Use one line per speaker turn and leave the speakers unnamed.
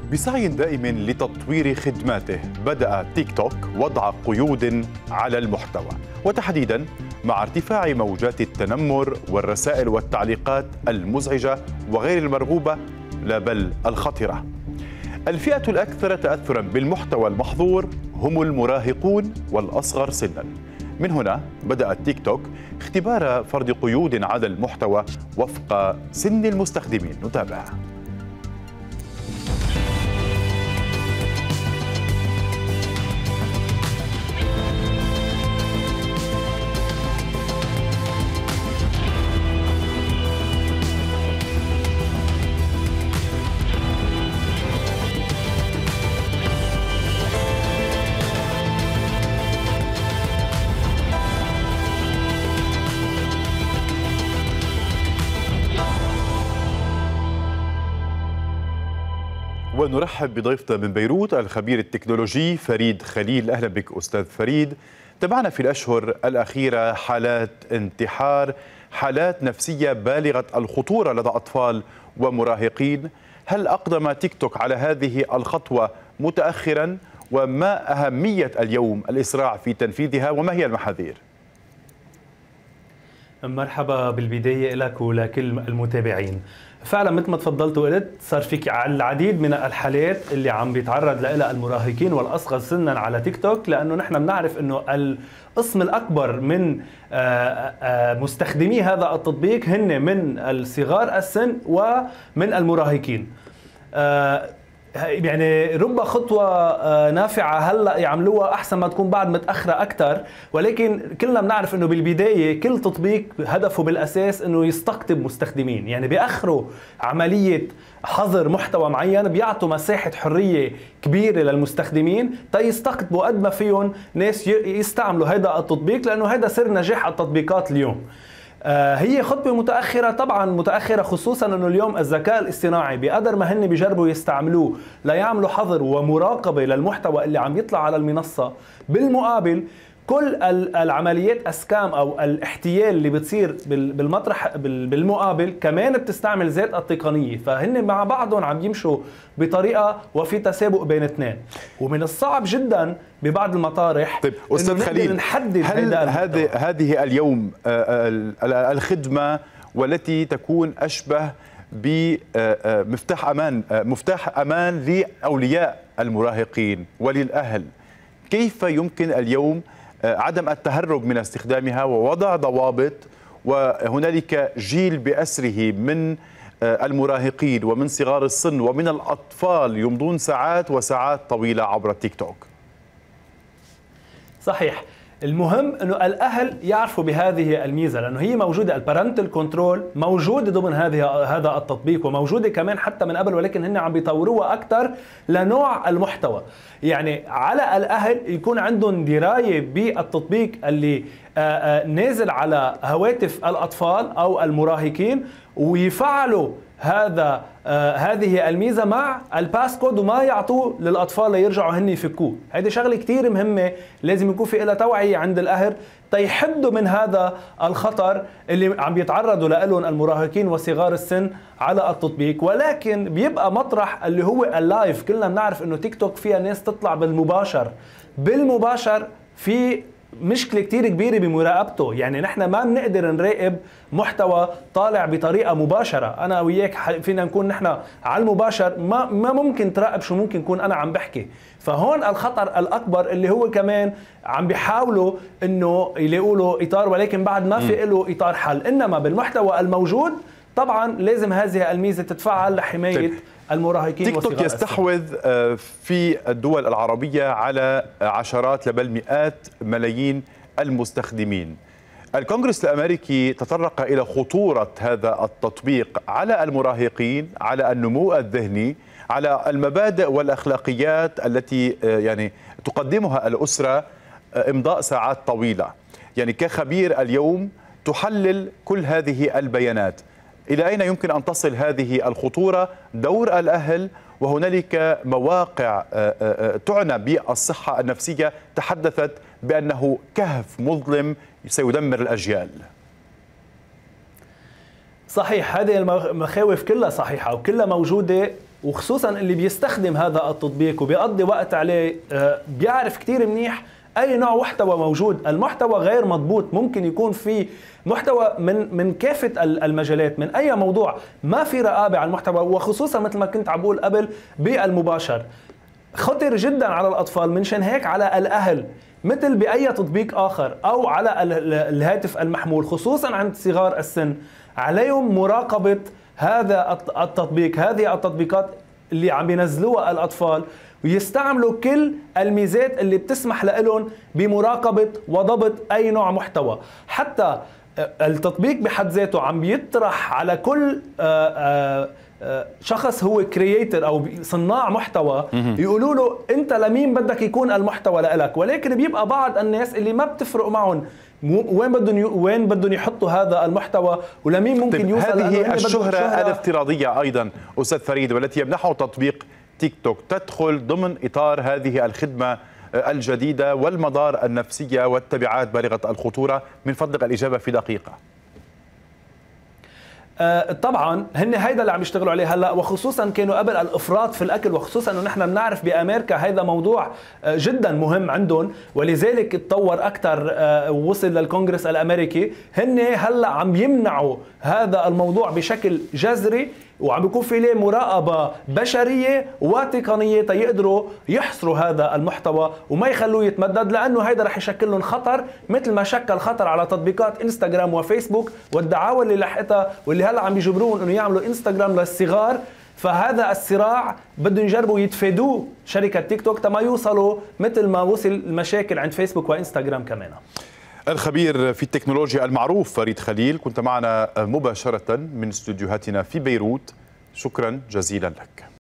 بسعي دائم لتطوير خدماته، بدأ تيك توك وضع قيود على المحتوى، وتحديدا مع ارتفاع موجات التنمر والرسائل والتعليقات المزعجة وغير المرغوبة لا بل الخطرة. الفئة الأكثر تأثرا بالمحتوى المحظور هم المراهقون والأصغر سنا. من هنا بدأ تيك توك اختبار فرض قيود على المحتوى وفق سن المستخدمين. نتابع. ونرحب بضيفنا من بيروت الخبير التكنولوجي فريد خليل. أهلا بك أستاذ فريد. تابعنا في الأشهر الأخيرة حالات انتحار، حالات نفسية بالغة الخطورة لدى أطفال ومراهقين. هل أقدم تيك توك على هذه الخطوة متأخرا؟ وما أهمية اليوم الإسراع في تنفيذها وما هي المحاذير؟
مرحبا بالبداية لك ولكل المتابعين. فعلا مثل ما تفضلت وقلت صار في العديد من الحالات اللي عم بيتعرض لها المراهقين والأصغر سنا على تيك توك، لأنه نحن بنعرف أنه القسم الأكبر من مستخدمي هذا التطبيق هن من الصغار السن ومن المراهقين. يعني رب خطوة نافعة هلأ يعملوها أحسن ما تكون بعد متأخرة أكثر، ولكن كلنا بنعرف أنه بالبداية كل تطبيق هدفه بالأساس أنه يستقطب مستخدمين، يعني بيأخروا عملية حظر محتوى معين، بيعطوا مساحة حرية كبيرة للمستخدمين تيستقطبوا قد ما فيهم ناس يستعملوا هذا التطبيق، لأنه هذا سر نجاح التطبيقات اليوم. هي خطوة متأخرة، طبعا متأخرة، خصوصا أنه اليوم الذكاء الاصطناعي بقدر ما هن بيجربوا يستعملوه ليعملوا حظر ومراقبة للمحتوى اللي عم يطلع على المنصة، بالمقابل كل العمليات اسكام او الاحتيال اللي بتصير بالمطرح بالمقابل كمان بتستعمل ذات التقنيه، فهن مع بعضهم عم يمشوا بطريقه وفي تسابق بين اثنين، ومن الصعب جدا ببعض المطارح.
طيب استاذ خليل،
نحدد
هل هذه اليوم الخدمه والتي تكون اشبه مفتاح امان لاولياء المراهقين وللاهل، كيف يمكن اليوم عدم التهرب من استخدامها ووضع ضوابط، وهنالك جيل بأسره من المراهقين ومن صغار السن ومن الأطفال يمضون ساعات وساعات طويلة عبر التيك توك؟
صحيح، المهم انه الاهل يعرفوا بهذه الميزه، لانه هي موجوده، البارنتال كنترول موجوده ضمن هذا التطبيق، وموجوده كمان حتى من قبل، ولكن هن عم بيطوروها اكثر لنوع المحتوى. يعني على الاهل يكون عندهم درايه بالتطبيق اللي نازل على هواتف الاطفال او المراهقين، ويفعلوا هذه الميزه مع الباسكود وما يعطوه للاطفال ليرجعوا هن يفكوه. هذه شغله كثير مهمه، لازم يكون في لها توعيه عند الاهل تيحدوا من هذا الخطر اللي عم بيتعرضوا له المراهقين وصغار السن على التطبيق. ولكن بيبقى مطرح اللي هو اللايف. كلنا بنعرف انه تيك توك فيها ناس تطلع بالمباشر في مشكلة كتير كبيرة بمراقبته. يعني نحن ما بنقدر نراقب محتوى طالع بطريقة مباشرة. أنا وياك فينا نكون نحن على المباشر، ما ممكن تراقب شو ممكن يكون أنا عم بحكي. فهون الخطر الأكبر اللي هو كمان عم بيحاولوا إنه يلاقوا له إطار، ولكن بعد ما في له إطار حل. إنما بالمحتوى الموجود طبعا لازم هذه الميزة تتفعل لحماية المراهقين.
تيك توك يستحوذ في الدول العربية على عشرات بل مئات ملايين المستخدمين. الكونغرس الأمريكي تطرق إلى خطورة هذا التطبيق على المراهقين، على النمو الذهني، على المبادئ والأخلاقيات التي يعني تقدمها الأسرة، إمضاء ساعات طويلة. يعني كخبير اليوم تحلل كل هذه البيانات، إلى أين يمكن أن تصل هذه الخطورة؟ دور الأهل، وهنالك مواقع تعنى بالصحة النفسية تحدثت بأنه كهف مظلم سيدمر الأجيال.
صحيح، هذه المخاوف كلها صحيحة وكلها موجودة وخصوصا اللي بيستخدم هذا التطبيق وبيقضي وقت عليه بيعرف كتير منيح اي نوع محتوى موجود. المحتوى غير مضبوط، ممكن يكون في محتوى من كافة المجالات، من اي موضوع، ما في رقابة على المحتوى، وخصوصا مثل ما كنت عم بقول قبل بالمباشر خطر جدا على الاطفال. منشان هيك على الاهل مثل باي تطبيق اخر او على الهاتف المحمول خصوصا عند صغار السن عليهم مراقبة هذا التطبيق، هذه التطبيقات اللي عم بينزلوها الأطفال، ويستعملوا كل الميزات اللي بتسمح لهم بمراقبة وضبط أي نوع محتوى. حتى التطبيق بحد ذاته عم بيطرح على كل شخص هو كرييتر أو صناع محتوى، يقولوا له أنت لمين بدك يكون المحتوى لإلك، ولكن بيبقى بعض الناس اللي ما بتفرق معهم وين بدهم يحطوا هذا المحتوى ولمين ممكن يوصل.
هذه الشهرة الافتراضية أيضا أستاذ فريد والتي يمنحه تطبيق تيك توك تدخل ضمن إطار هذه الخدمة الجديدة والمضار النفسية والتبعات بالغة الخطورة؟ من فضلك الإجابة في دقيقة.
طبعا هن هيدا اللي عم يشتغلوا عليه هلا، وخصوصا كانوا قبل الافراط في الاكل، وخصوصا انه نحن بنعرف بامريكا هذا موضوع جدا مهم عندهم، ولذلك تطور اكثر ووصل للكونغرس الامريكي. هن هلا عم يمنعوا هذا الموضوع بشكل جذري، وعم بيكون في له مراقبه بشريه وتقنيه تيقدروا يحصروا هذا المحتوى وما يخلوه يتمدد، لانه هيدا رح يشكل لهم خطر مثل ما شكل خطر على تطبيقات انستغرام وفيسبوك والدعاوى اللي لحقتها واللي هلا عم بيجبروهم انه يعملوا انستغرام للصغار. فهذا الصراع بدهم يجربوا يتفادوه شركه تيك توك تما يوصلوا مثل ما وصل المشاكل عند فيسبوك وانستغرام كمان.
الخبير في التكنولوجيا المعروف فريد خليل كنت معنا مباشرة من استوديوهاتنا في بيروت، شكرا جزيلا لك.